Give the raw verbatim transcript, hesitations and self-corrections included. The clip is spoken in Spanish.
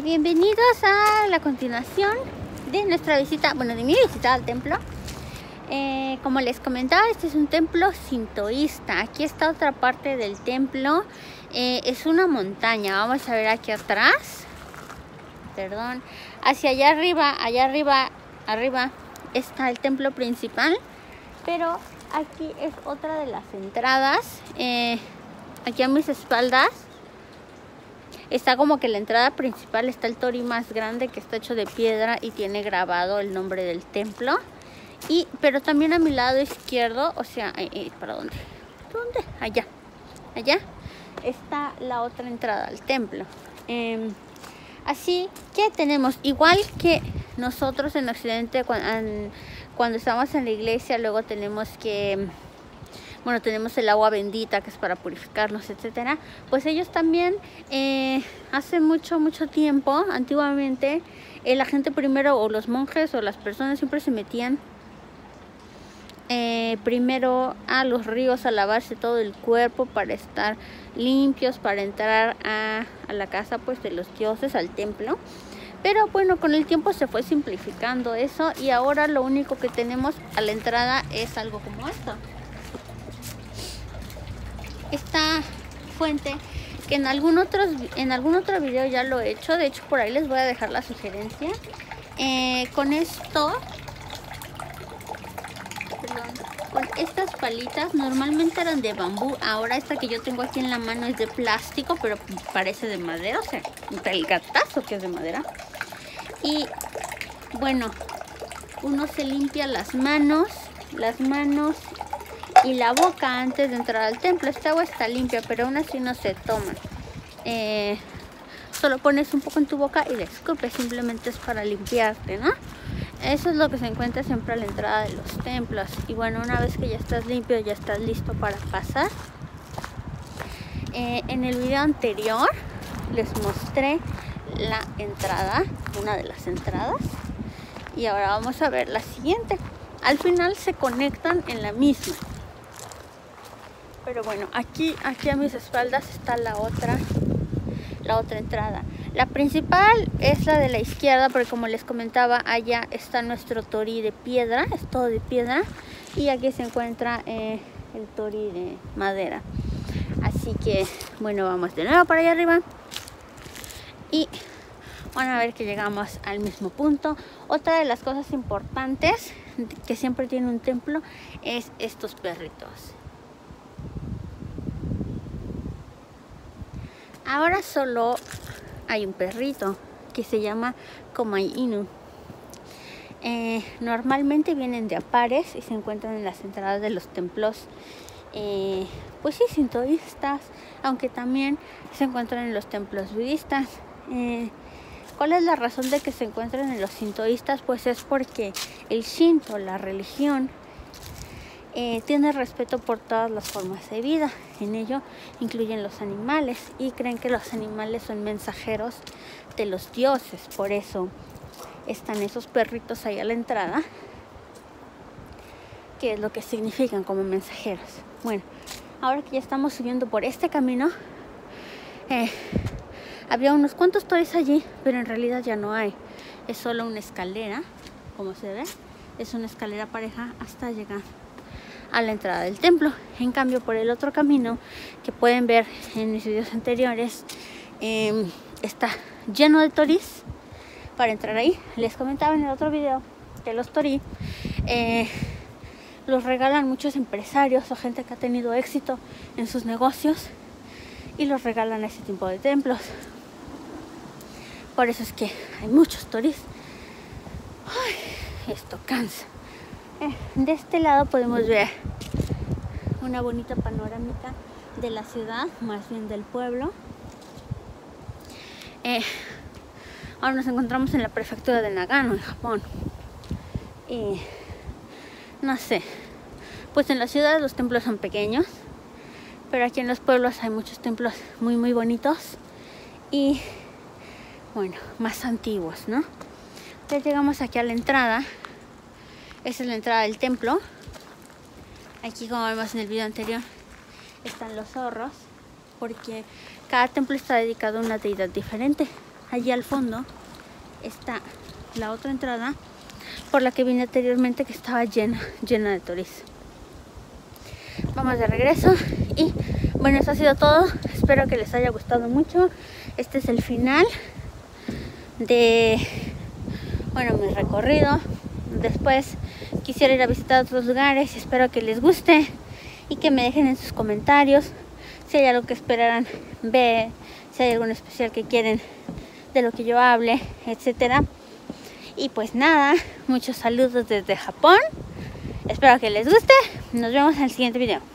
bienvenidos a la continuación de nuestra visita, bueno, de mi visita al templo. Eh, como les comentaba, este es un templo sintoísta. Aquí está otra parte del templo. Eh, es una montaña. Vamos a ver aquí atrás. Perdón. Hacia allá arriba, allá arriba, arriba está el templo principal. Pero aquí es otra de las entradas. Eh, aquí a mis espaldas está como que la entrada principal, está el torii más grande que está hecho de piedra y tiene grabado el nombre del templo. Y, pero también a mi lado izquierdo, o sea, eh, eh, ¿para dónde? ¿Dónde? Allá, allá está la otra entrada al templo. Eh, así que tenemos, igual que nosotros en Occidente, cuando, cuando estamos en la iglesia, luego tenemos que... Bueno, tenemos el agua bendita que es para purificarnos, etcétera. Pues ellos también, eh, hace mucho, mucho tiempo, antiguamente, eh, la gente primero, o los monjes o las personas siempre se metían eh, primero a los ríos a lavarse todo el cuerpo para estar limpios, para entrar a, a la casa pues de los dioses, al templo. Pero bueno, con el tiempo se fue simplificando eso y ahora lo único que tenemos a la entrada es algo como esto. Esta fuente que en algún otros en algún otro video ya lo he hecho, de hecho por ahí les voy a dejar la sugerencia. Eh, con esto, perdón, con estas palitas, normalmente eran de bambú, ahora esta que yo tengo aquí en la mano es de plástico, pero parece de madera, o sea, el gatazo que es de madera. Y bueno, uno se limpia las manos, las manos y la boca antes de entrar al templo. Esta agua está limpia, pero aún así no se toma. Eh, solo pones un poco en tu boca y le escupes, simplemente es para limpiarte, ¿no? Eso es lo que se encuentra siempre a la entrada de los templos. Y bueno, una vez que ya estás limpio, ya estás listo para pasar. Eh, en el video anterior les mostré la entrada, una de las entradas. Y ahora vamos a ver la siguiente. Al final se conectan en la misma. Pero bueno, aquí, aquí a mis espaldas está la otra, la otra entrada. La principal es la de la izquierda, porque como les comentaba, allá está nuestro torii de piedra, es todo de piedra. Y aquí se encuentra eh, el torii de madera. Así que, bueno, vamos de nuevo para allá arriba. Y van a ver que llegamos al mismo punto. Otra de las cosas importantes que siempre tiene un templo es estos perritos. Ahora solo hay un perrito que se llama Komai Inu. Eh, normalmente vienen de a pares y se encuentran en las entradas de los templos, eh, pues sí, sintoístas, aunque también se encuentran en los templos budistas. Eh, ¿Cuál es la razón de que se encuentren en los sintoístas? Pues es porque el Shinto, la religión, Eh, tiene respeto por todas las formas de vida. En ello incluyen los animales y creen que los animales son mensajeros de los dioses. Por eso están esos perritos ahí a la entrada, que es lo que significan como mensajeros. Bueno, ahora que ya estamos subiendo por este camino, eh, había unos cuantos toris allí, pero en realidad ya no hay. Es solo una escalera, como se ve, es una escalera pareja hasta llegar a la entrada del templo. En cambio, por el otro camino que pueden ver en mis videos anteriores, eh, está lleno de toris para entrar ahí. Les comentaba en el otro video que los torii eh, los regalan muchos empresarios o gente que ha tenido éxito en sus negocios y los regalan a ese tipo de templos. Por eso es que hay muchos toris. Ay, esto cansa. De este lado podemos ver una bonita panorámica de la ciudad, más bien del pueblo. Eh, ahora nos encontramos en la prefectura de Nagano, en Japón. Y no sé, pues en las ciudades los templos son pequeños, pero aquí en los pueblos hay muchos templos muy muy bonitos y bueno, más antiguos, ¿no? Ya llegamos aquí a la entrada. Esa es la entrada del templo. Aquí, como vemos en el video anterior, están los zorros, porque cada templo está dedicado a una deidad diferente. allí al fondo está la otra entrada por la que vine anteriormente, que estaba llena, llena de turistas. Vamos de regreso y bueno, eso ha sido todo. Espero que les haya gustado mucho. Este es el final de, bueno, mi recorrido. Después quisiera ir a visitar otros lugares y espero que les guste y que me dejen en sus comentarios si hay algo que esperaran ver, si hay algún especial que quieren de lo que yo hable, etcétera. Y pues nada, muchos saludos desde Japón. Espero que les guste. Nos vemos en el siguiente video.